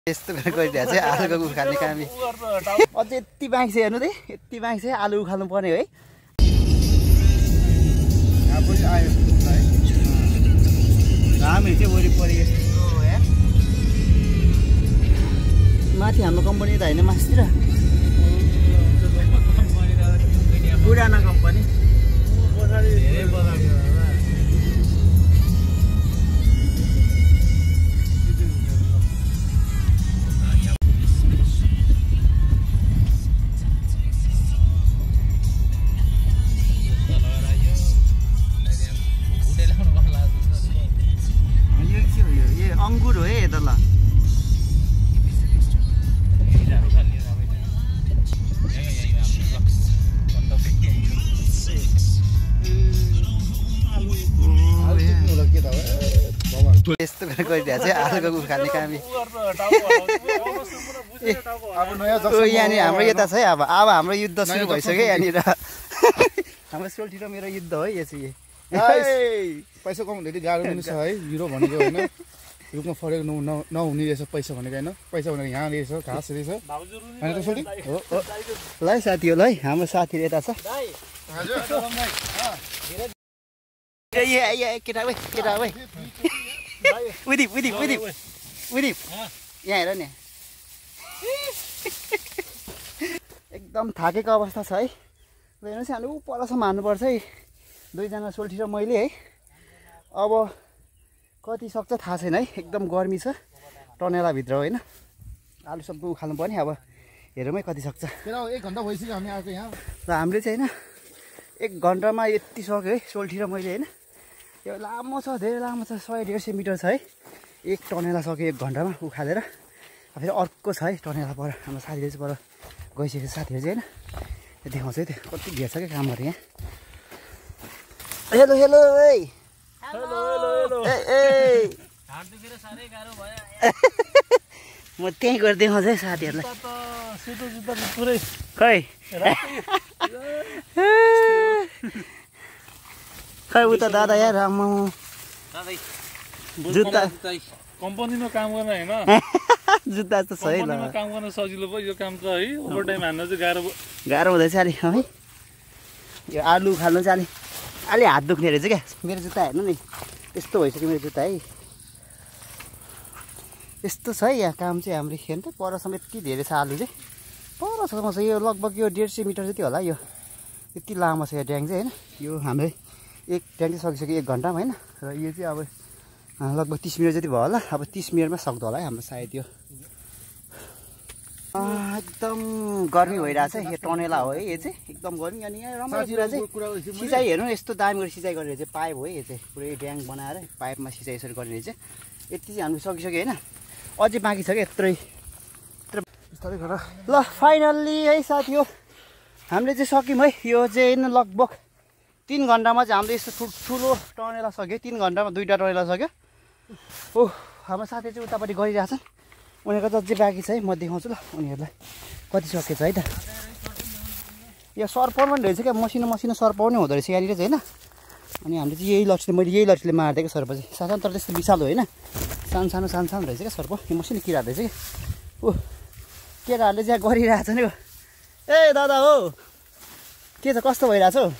यस्तो गरेर गरिदिएको चाहिँ आलुको उखाल्ने काम अझै यति बाँकी छ हेर्नु त यति बाँकी छ आलु उखाल्नु पर्ने है हामी चाहिँ वरिपरि माथि हाम्रो कम्पनी त होइन मासतिर पुरानो कम्पनी अंगूर हो है दल्ला यस्तो गरेर गरिदिएको चाहिँ आलुको उखाल्ने काम यहाँनिर हाम्रो यता छ है अब हाम्रो युद्ध सुरु भइसक्यो यहाँनिर हाम्रो सोल्टी र मेरो युद्ध हो यो चाहिँ पैसा कमाउँदाखेरि गाह्रो पनि छ है हिरो भनेको होइन रुखमा फरेको नहुने रहेछ पैसा भनेको होइन पैसा भनेको यहाँ रहेछ घाँस रहेछ होइन त सोल्टी हो ल साथी हो ल हाम्रो साथीहरू यता छ केटा उदीप यहाँ हेर नि एकदम थाकेको अवस्था छ है ल हेर्नुहोस् हामी परसम्म हान्नुपर्छ है दुईजना सोल्टी र मैले है अब कति सक्छ थाहा छैन है एकदम गर्मी छ टनेलाभित्र होइन आलु सबै उखाल्नु पर्ने अब हेरौँ है कति सक्छ 1 घन्टा भइसक्यो हामी आएको यहाँ र हामीले चाहिँ होइन 1 घन्टामा यति सक्यो है सोल्टी र मैले होइन यो लामो छ धेरै लामो छ 100-150 मिटर छ है 1 टनेला सक्यो 1 घन्टामा उखालेर फेरि अर्को छ है टनेला पर हाम्रो साथीहरू चाहिँ पर गइसकेको साथीहरू चाहिँ होइन देखाउँछ है त्यो कति घेर छ क्या कामहरू यहाँ हेलो हेलो है म त्यहीँ गएर देखाउँछ है साथीहरूलाई खै खै उता दादा यार आम्मा जुत्ता कम्पनीमा काम गर्न हैन जुत्ता त सही ल काम गर्न सजिलो भयो यो काम त है ओभर टाइम हान्न चाहिँ गाह्रो हुँदैछ अलि है यो आलु खाल्नु चाहिँ अलि हात दुख्ने रहेछ क्या मेरो जुत्ता हेर्नु नि यस्तो भइसक्यो मेरो जुत्ता है यस्तो छ है यहाँ काम चाहिँ हाम्रो हेर्नु त परसम्म यति धेरै छ आलु चाहिँ परसम्म छ यो लगभग यो 150 मिटर जति होला यो यति लामो छ यो ड्याङ चाहिँ होइन यो हाम्रो एक ड्याङ चाहिँ सकिसक्यो 1 घन्टामा होइन र यो चाहिँ अब लगभग 30 मिनट जति भयो होला अब 30 मिनटमा सक्दो होला है हाम्रो सायद यो एकदम गर्मी भइरहेछ यो टनेला हो है यो चाहिँ एकदम गर्मी अनि यहाँ रमाइलो कुरा चाहिँ सिँचाइ हेर्नु यस्तो दामी गरेर सिँचाइ गरेर चाहिँ पाइप हो यो चाहिँ पुरै ड्याङ बनाएर पाइपमा सिँचाइ यसरी गर्ने चाहिँ यति चाहिँ हामी सकिसक्यो होइन अझै बाँकी छ क्या यत्रै ल फाइनल्ली है साथी हो हामीले चाहिँ सक्यौँ है यो चाहिँ लगभग 3 घन्टामा चाहिँ हामीले यस्तो ठुलो टनेला सक्यो 3 घन्टामा 2टा टनेला सक्यो ओ हाम्रो साथी चाहिँ उतापट्टि गरिरहेछन् उनीहरूको अझै बाँकी छ है म देखाउँछु ल उनीहरूलाई कति सकेछ है त यो सर्पाउन पनि रहेछ क्या मसिनो सर्पाउनै हुँदो रहेछ यहाँनिर चाहिँ होइन अनि हामीले चाहिँ यही लट्ठीले मैले यही लट्ठीले मारिदिएको सर्प चाहिँ सानो तर त्यस्तो विशालो होइन सानो रहेछ क्या सर्प यो मसिनो किरा रहेछ क्या ओ केटाहरूले चाहिँ गरिरहेछ नि ए दादा हो के छ कस्तो भइरहेछ हौ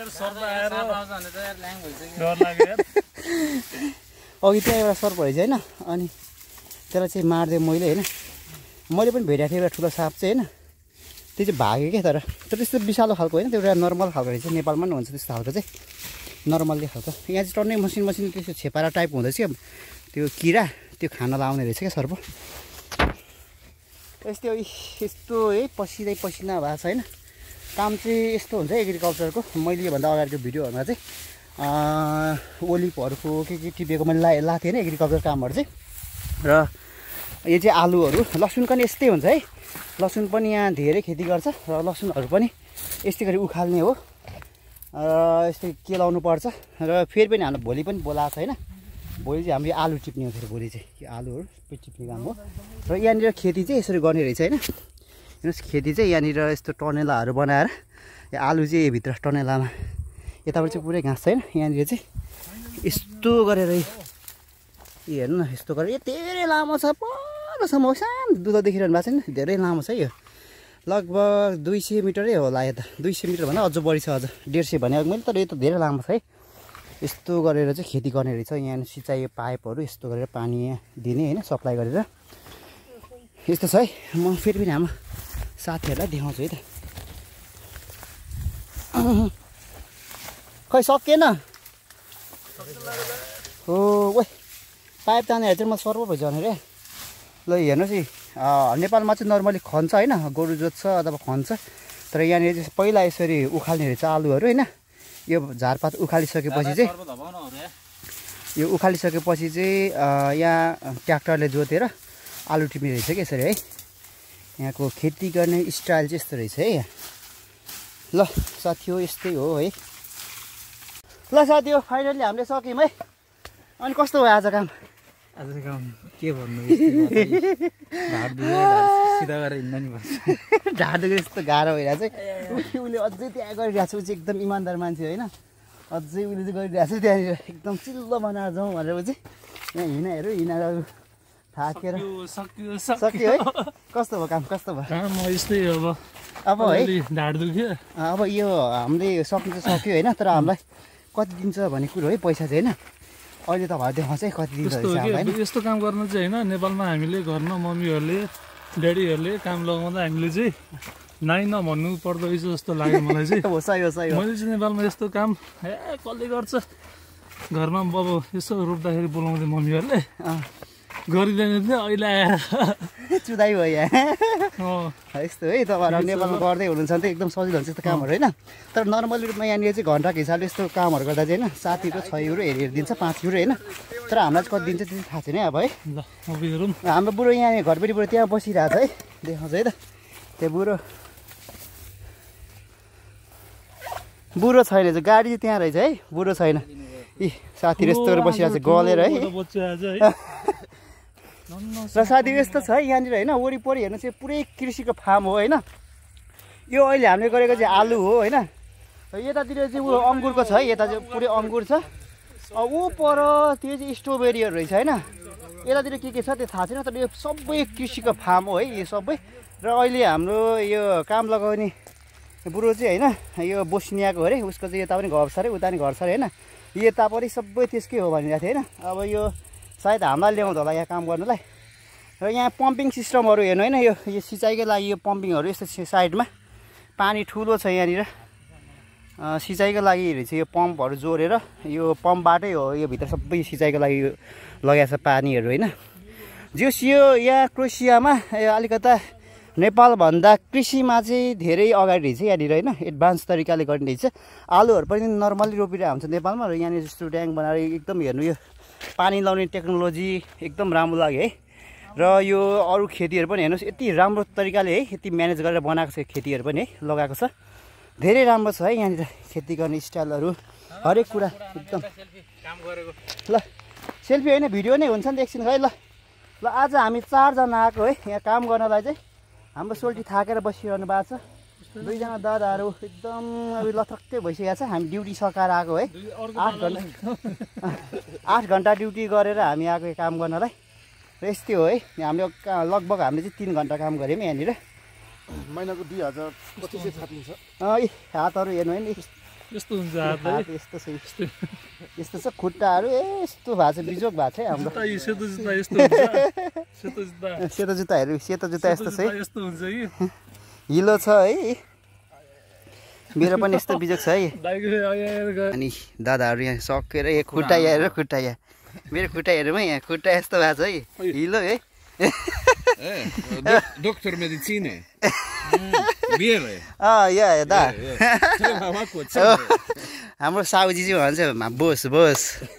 अघि त्यहाँ एउटा सर्प रहेछ होइन अनि त्यसलाई चाहिँ मारिदिएँ मैले होइन मैले पनि भेटेको थिएँ एउटा ठुलो साप चाहिँ होइन त्यो चाहिँ भाग्यो क्या तर त्यस्तो विशालो खालको होइन त्यो एउटा नर्मल खालको रहेछ नेपालमा पनि हुन्छ त्यस्तो खालको चाहिँ नर्मल्ली खालको यहाँ चाहिँ टन्नै मसिनो त्यस्तो छेपारा टाइप हुँदैछ क्या त्यो किरा त्यो खाना लाउने रहेछ क्या सर्प यस्तो है पसिना भएको छ होइन काम चाहिँ यस्तो हुन्छ एग्रिकल्चरको मैले योभन्दा अगाडिको भिडियोहरूमा चाहिँ ओलिभहरूको के टिपेको मैले लाएको थिएँ होइन एग्रिकल्चर कामहरू चाहिँ र यो चाहिँ आलुहरू लसुन पनि यस्तै हुन्छ है लसुन पनि यहाँ धेरै खेती गर्छ र लसुनहरू पनि यस्तै गरी उखाल्ने हो र यस्तै केलाउनु पर्छ र फेरि पनि हाम्रो भोलि पनि बोलाएको छ होइन भोलि चाहिँ हाम्रो आलु टिप्ने हो फेरि भोलि चाहिँ यो आलुहरू टिप्ने काम हो र यहाँनिर खेती चाहिँ यसरी गर्ने रहेछ होइन हेर्नुहोस् खेती चाहिँ यहाँनिर यस्तो टनेलाहरू बनाएर यो आलु चाहिँ भित्र टनेलामा यताबाट चाहिँ पुरै घाँस छैन यहाँनिर चाहिँ यस्तो गरेर हेर्नु न यस्तो गरेर धेरै लामो छ परसम्म सानो दुध देखिरहनु भएको छैन धेरै लामो छ यो लगभग 200 मिटरै होला यता 200 मिटर भन्दा अझ बढी छ अझ 150 भने मैले तर यो त धेरै लामो छ है यस्तो गरेर चाहिँ खेती गर्ने रहेछ यहाँ सिँचाइ पाइपहरू यस्तो गरेर पानी दिने हैन सप्लाई गरेर यस्तो छ है म फेरि पनि हाम्रो साथीहरूलाई देखाउँछु है त खै सकिएन हो ओइ पाइप तानेर चाहिँ म सर्व भयो जाने रे ल हेर्नुहोस् है नेपालमा चाहिँ नर्मली खन्छ होइन गोरु जोत्छ अथवा खन्छ तर यहाँनिर चाहिँ पहिला यसरी उखाल्ने रहेछ आलुहरू होइन यो झारपात उखालिसकेपछि चाहिँ यो उखालिसकेपछि चाहिँ यहाँ ट्र्याक्टरले जोतेर आलु टिप्ने रहेछ कि यसरी है यहाँको खेती गर्ने स्टाइल चाहिँ यस्तो रहेछ है ल साथी हो यस्तै हो है ल साथी हो फाइनल्ली हामीले सक्यौँ है अनि कस्तो भयो आज काम के भन्नु सिधा गरेर हिँड्न नि पर्छ ढाड दुखेर यस्तो गाह्रो भइरहेको छ उसले अझै त्यहाँ गरिरहेको छ ऊ चाहिँ एकदम इमान्दार मान्छे होइन अझै उसले चाहिँ गरिरहेको छ त्यहाँनिर एकदम चिल्लो बनाएर जाउँ भनेर ऊ चाहिँ यहाँ हिँडाएर थाकेर सक्यो है कस्तो भयो काम कस्तो भयो काम यस्तै अब है ढाड दुख्यो अब यो हामीले सक्नु चाहिँ सक्यो होइन तर हामीलाई कति दिन्छ भन्ने कुरो है पैसा चाहिँ होइन अहिले त भयो देखाउँछ है कति दिन्छ होइन यस्तो काम गर्न चाहिँ होइन नेपालमा हामीले घरमा मम्मीहरूले ड्याडीहरूले काम लगाउँदा हामीले चाहिँ नाइ नभन्नु पर्दो रहेछ जस्तो लाग्यो मलाई चाहिँ सही हो मैले चाहिँ नेपालमा यस्तो काम कसले गर्छ घरमा अब यसो रोप्दाखेरि बोलाउँदै मम्मीहरूले गरिँदैन थियो अहिले आएर चुदाइ भयो यहाँ यस्तो है तपाईँहरू नेपालमा गर्दै हुनुहुन्छ भने त एकदम सजिलो हुन्छ यस्तो कामहरू होइन तर नर्मली रूपमा यहाँनिर चाहिँ घन्टाको हिसाबले यस्तो कामहरू गर्दा चाहिँ होइन 7 युरो 6 युरो हेरी दिन्छ 5 युरो होइन तर हामीलाई चाहिँ कति दिन्छ त्यति थाहा छैन अब है ल अब हेरौँ हाम्रो बुढो यहाँ घरपट्टिबाट त्यहाँ बसिरहेको छ है देखाउँछ है त त्यो बुढो छैन चाहिँ गाडी चाहिँ त्यहाँ रहेछ है बुढो छैन यी साथीहरू यस्तो गरेर बसिरहेको छ गलेर है र साथी यस्तो छ है यहाँनिर होइन वरिपरि हेर्नु चाहिँ पुरै कृषिको फार्म हो होइन यो अहिले हामीले गरेको चाहिँ आलु हो होइन यतातिर चाहिँ ऊ अङ्गुरको छ है यता चाहिँ पुरै अङ्गुर छ ऊ पर त्यो चाहिँ स्ट्रबेरीहरू रहेछ होइन यतातिर के छ त्यो थाहा छैन तर यो सबै कृषिको फार्म हो है यो सबै र अहिले हाम्रो यो काम लगाउने बुढो चाहिँ होइन यो बोस्नियाको अरे उसको चाहिँ यता पनि घर छ अरे उता पनि घर छ अरे होइन यता पनि सबै त्यसकै हो भनिरहेको थियो होइन अब यो सायद हामीलाई ल्याउँदा होला यहाँ काम गर्नुलाई र यहाँ पम्पिङ सिस्टमहरू हेर्नु होइन यो सिँचाइकै लागि यो पम्पिङहरू यस्तो साइडमा पानी ठुलो छ यहाँनिर सिँचाइको लागि रहेछ यो पम्पहरू जोडेर यो पम्पबाटै हो यो भित्र सबै सिँचाइको लागि लगाएको छ पानीहरू होइन जोस् यो यहाँ क्रोसियामा अलिकता नेपालभन्दा कृषिमा चाहिँ धेरै अगाडि रहेछ यहाँनिर होइन एडभान्स तरिकाले गर्ने रहेछ आलुहरू पनि नर्मली रोपिरहेको हुन्छ नेपालमा र यहाँनिर जस्तो ड्याङ बनाएर एकदम हेर्नु यो पानी लाउने टेक्नोलोजी एकदम राम्रो लाग्यो है र यो अरू खेतीहरू पनि हेर्नुहोस् यति राम्रो तरिकाले है यति म्यानेज गरेर बनाएको छ खेतीहरू पनि है लगाएको छ धेरै राम्रो छ है यहाँनिर खेती गर्ने स्टाइलहरू हरेक कुरा एकदम ल सेल्फी होइन भिडियो नै हुन्छ नि त एकछिन है ल आज हामी 4 जना आएको है यहाँ काम गर्नलाई चाहिँ हाम्रो सोल्टी थाकेर बसिरहनु भएको छ 2 जना दादाहरू एकदम लथक्कै भइसकेको छ हामी ड्युटी सकाएर आएको है 8 घन्टा ड्युटी गरेर हामी आएको काम गर्नलाई र यस्तै हो है हामीले लगभग हामीले चाहिँ 3 घन्टा काम गऱ्यौँ यहाँनिर महिनाको 2025 थापिन्छ हातहरू हेर्नु है नि यस्तो हुन्छ हात यस्तो छ खुट्टाहरू यस्तो भएको छ बिजोक भएको छ है हाम्रो सेतो जुत्ताहरू सेतो जुत्ता यस्तो छ है हिलो छ है मेरो पनि यस्तो बिजोक छ है अनि दादाहरू यहाँ सकेर यहाँ खुट्टा यहाँ खुट्टा यहाँ मेरो खुट्टा हेरौँ है यहाँ खुट्टा यस्तो भएको छ है हिलो है Doktor medycyny. Biele. Ja, da. हाम्रो साउजी चाहिँ भन्छ बोस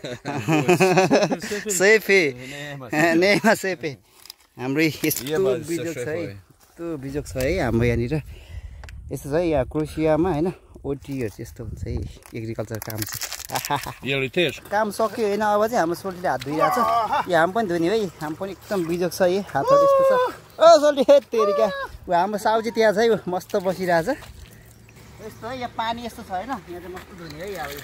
सेफे नेमा सेफे हाम्रो यस्तो बिजोक छ है यस्तो बिजोक छ है हाम्रो यहाँनिर यस्तो छ है यहाँ क्रोसियामा होइन ओटीहरू यस्तो हुन्छ है एग्रिकल्चर काम चाहिँ काम सक्यो होइन अब चाहिँ हाम्रो सोल्टीले हात धोइरहेको छ यहाँ पनि धुने है हाम्रो पनि एकदम बिजोक छ है हातहरू यस्तो छ सोल्टी तेरिका हाम्रो साउजी त्यहाँ छ है मस्त बसिरहेको छ यस्तो है यहाँ पानी यस्तो छ होइन यहाँ चाहिँ मस्त धुने है अब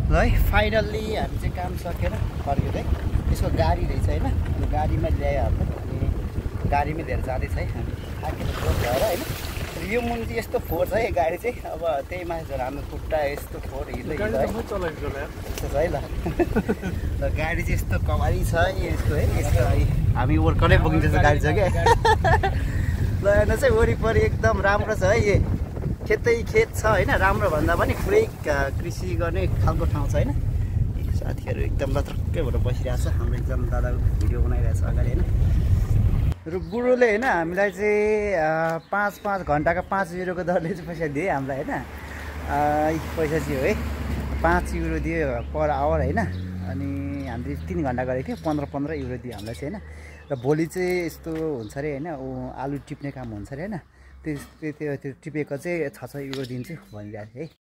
ल है फाइनल्ली हामी चाहिँ काम सकेर फर्क्यो है। यसको गाडी रहेछ होइन, अनि गाडीमा ल्यायो हाम्रो, अनि गाडीमै लिएर जाँदैछ है हामी थाकेर फोहोर भएर होइन। यो मुन्टी यस्तो फोहोर छ है गाडी चाहिँ, अब त्यही माथि झन् हाम्रो खुट्टा यस्तो फोहोर हिँड्दै है यस्तो छ है। ल ल गाडी चाहिँ यस्तो कमारी छ यस्तो है, यस्तो है हामी वर्करै बोकिन्छ जस्तो गाडी छ क्या। ल हेर्नु चाहिँ वरिपरि एकदम राम्रो छ है, यो खेतै खेत छ होइन, राम्रो भन्दा पनि पुरै कृषि गर्ने खालको ठाउँ छ होइन। साथीहरू एकदम लत्रक्कै भएर बसिरहेको छ, हाम्रो एकदम दादाको भिडियो बनाइरहेको छ अगाडि होइन। र बुढोले होइन हामीलाई चाहिँ 5 घन्टाका 5 युरोको दरले चाहिँ पैसा दियो हामीलाई होइन। पैसा चाहिँ हो है 5 युरो दियो पर आवर होइन, अनि हामीले 3 घन्टा गरेको थियो 15 युरो दियो हामीलाई चाहिँ होइन। र भोलि चाहिँ यस्तो हुन्छ अरे होइन, आलु टिप्ने काम हुन्छ अरे होइन, त्यो टिपेको चाहिँ 6 युरो दिन्छु भनिरहेको थियो है।